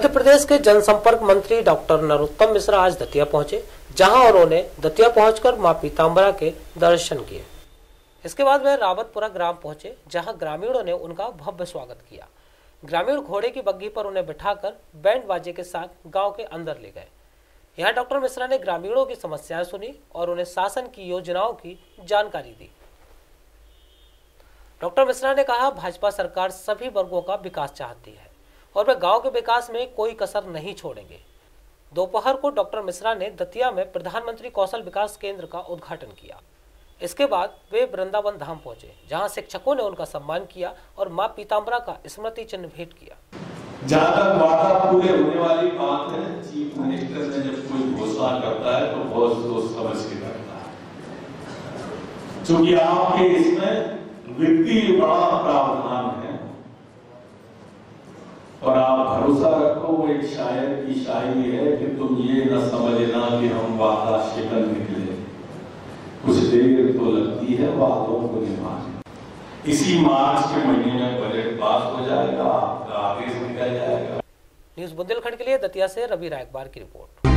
मध्य प्रदेश के जनसंपर्क मंत्री डॉक्टर नरोत्तम मिश्रा आज दतिया पहुंचे, जहां उन्होंने दतिया पहुंचकर मां पीताम्बरा के दर्शन किए। इसके बाद वे रावतपुरा ग्राम पहुंचे, जहां ग्रामीणों ने उनका भव्य स्वागत किया। ग्रामीण घोड़े की बग्घी पर उन्हें बिठाकर बैंड बाजे के साथ गांव के अंदर ले गए। यहां डॉक्टर मिश्रा ने ग्रामीणों की समस्याएं सुनी और उन्हें शासन की योजनाओं की जानकारी दी। डॉक्टर मिश्रा ने कहा, भाजपा सरकार सभी वर्गों का विकास चाहती है और वे गांव के विकास में कोई कसर नहीं छोड़ेंगे। दोपहर को डॉक्टर मिश्रा ने दतिया में प्रधानमंत्री कौशल विकास केंद्र का उद्घाटन किया। इसके बाद वे वृंदावन धाम पहुंचे, जहां शिक्षकों ने उनका सम्मान किया और मां पीताम्बरा का स्मृति चिन्ह भेंट किया। जहां तक वादा पूरे होने वाली बात है, चीफ मिनिस्टर ने जब कोई घोषणा करता है तो बहुत सोच समझ के करता है, क्योंकि आपके इसमें वित्तीय बड़ा प्रावधान है और आप भरोसा रखो। वो एक शायर की शायरी है कि तुम ये न समझना कि हम वादा शिकन निकले, कुछ देर तो लगती है वादों को निभाने। इसी मार्च के महीने में बजट पास हो जाएगा, आपका आगे से निकल जाएगा। न्यूज़ बुंदेलखंड के लिए दतिया से रवि रायकबार की रिपोर्ट।